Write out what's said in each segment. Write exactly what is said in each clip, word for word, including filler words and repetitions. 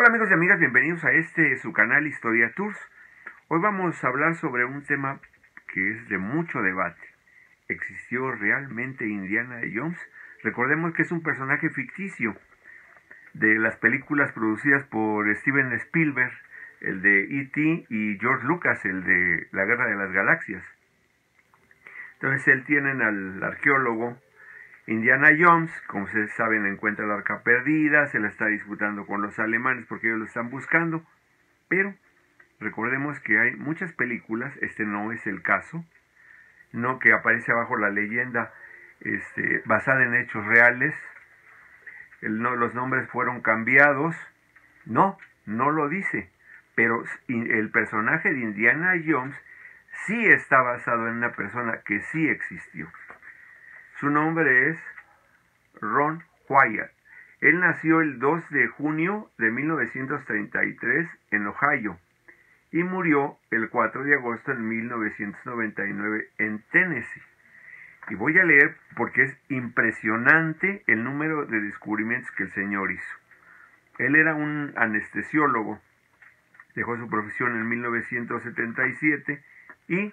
Hola amigos y amigas, bienvenidos a este su canal Historia Tours. Hoy vamos a hablar sobre un tema que es de mucho debate. ¿Existió realmente Indiana Jones? Recordemos que es un personaje ficticio de las películas producidas por Steven Spielberg, el de E T y George Lucas, el de La Guerra de las Galaxias. Entonces él tienen al arqueólogo Indiana Jones, como ustedes saben, encuentra la arca perdida, se la está disputando con los alemanes porque ellos lo están buscando, pero recordemos que hay muchas películas, este no es el caso, no que aparece abajo la leyenda este, basada en hechos reales, el, no, los nombres fueron cambiados, no, no lo dice, pero el personaje de Indiana Jones sí está basado en una persona que sí existió. Su nombre es Ron Wyatt. Él nació el dos de junio de mil novecientos treinta y tres en Ohio y murió el cuatro de agosto de mil novecientos noventa y nueve en Tennessee. Y voy a leer porque es impresionante el número de descubrimientos que el señor hizo. Él era un anestesiólogo, dejó su profesión en mil novecientos setenta y siete y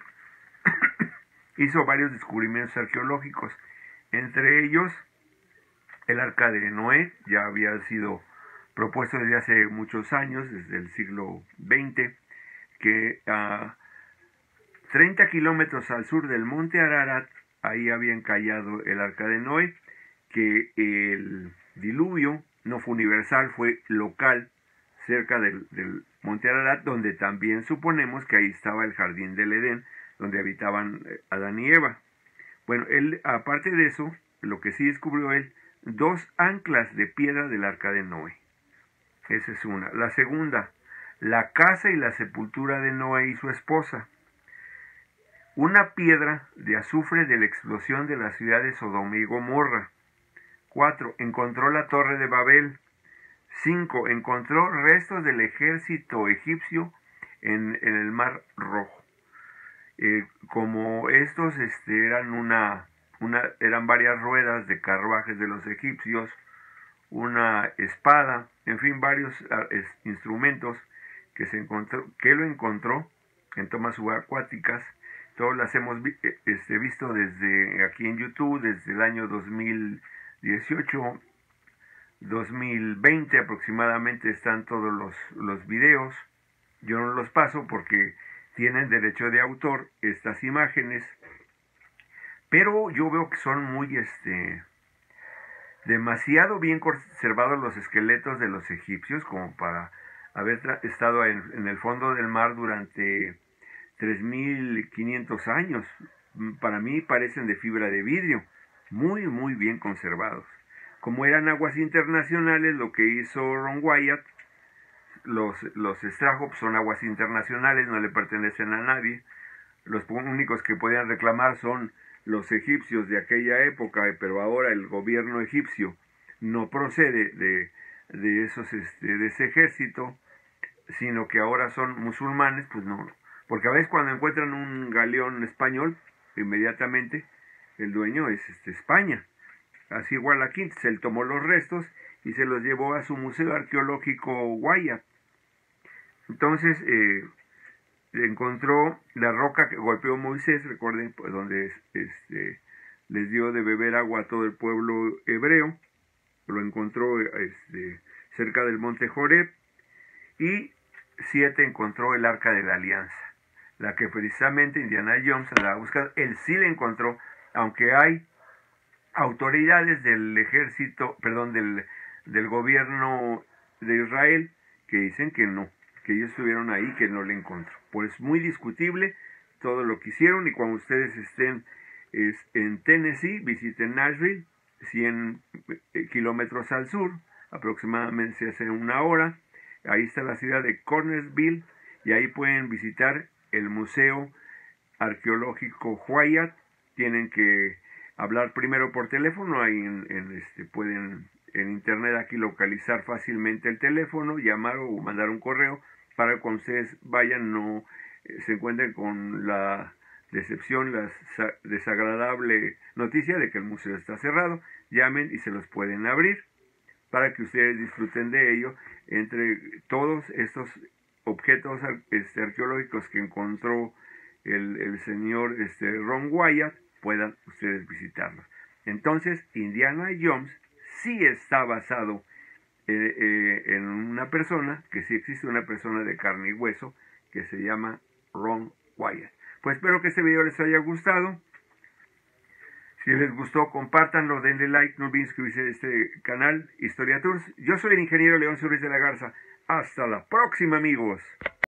hizo varios descubrimientos arqueológicos. Entre ellos, el arca de Noé ya había sido propuesto desde hace muchos años, desde el siglo veinte, que a treinta kilómetros al sur del monte Ararat, ahí había encallado el arca de Noé, que el diluvio no fue universal, fue local, cerca del, del monte Ararat, donde también suponemos que ahí estaba el jardín del Edén, donde habitaban Adán y Eva. Bueno, él, aparte de eso, lo que sí descubrió él, dos anclas de piedra del arca de Noé. Esa es una. La segunda, la casa y la sepultura de Noé y su esposa. Una piedra de azufre de la explosión de la ciudad de Sodoma y Gomorra. Cuatro, encontró la torre de Babel. Cinco, encontró restos del ejército egipcio en, en el Mar Rojo. Eh, como estos este, eran una, una eran varias ruedas de carruajes de los egipcios, una espada, en fin, varios es, instrumentos que se encontró, que lo encontró en tomas subacuáticas. Todos las hemos vi, este, visto desde aquí en YouTube, desde el año dos mil dieciocho, dos mil veinte aproximadamente están todos los, los videos. Yo no los paso porque tienen derecho de autor estas imágenes, pero yo veo que son muy, este, demasiado bien conservados los esqueletos de los egipcios como para haber estado en, en el fondo del mar durante tres mil quinientos años. Para mí parecen de fibra de vidrio, muy, muy bien conservados. Como eran aguas internacionales, lo que hizo Ron Wyatt, Los, los extrajo, pues son aguas internacionales, no le pertenecen a nadie. Los únicos que podían reclamar son los egipcios de aquella época, pero ahora el gobierno egipcio no procede de, de, esos, este, de ese ejército, sino que ahora son musulmanes, pues no. Porque a veces cuando encuentran un galeón español, inmediatamente el dueño es este, España. Así igual aquí, se él tomó los restos y se los llevó a su museo arqueológico Wyatt. Entonces eh, encontró la roca que golpeó Moisés, recuerden, pues, donde este, les dio de beber agua a todo el pueblo hebreo. Lo encontró este, cerca del monte Joreb. Y siete, encontró el arca de la alianza, la que precisamente Indiana Jones andaba buscando. Él sí la encontró, aunque hay autoridades del ejército, perdón, del, del gobierno de Israel que dicen que no, que ellos estuvieron ahí, que no le encontró. Pues muy discutible todo lo que hicieron. Y cuando ustedes estén es, en Tennessee, visiten Nashville, cien kilómetros al sur, aproximadamente hace una hora. Ahí está la ciudad de Cornersville y ahí pueden visitar el Museo Arqueológico Wyatt. Tienen que hablar primero por teléfono, ahí en, en este, pueden en internet aquí localizar fácilmente el teléfono, llamar o mandar un correo para que cuando ustedes vayan no eh, se encuentren con la decepción, la desagradable noticia de que el museo está cerrado. Llamen y se los pueden abrir para que ustedes disfruten de ello entre todos estos objetos este, arqueológicos que encontró el, el señor este, Ron Wyatt, puedan ustedes visitarlos. Entonces, Indiana Jones sí está basado eh, eh, en una persona, que sí existe una persona de carne y hueso, que se llama Ron Wyatt. Pues espero que este video les haya gustado. Si les gustó, compártanlo, denle like, no olviden suscribirse a este canal, Historia Tours. Yo soy el ingeniero León Suárez de la Garza. Hasta la próxima, amigos.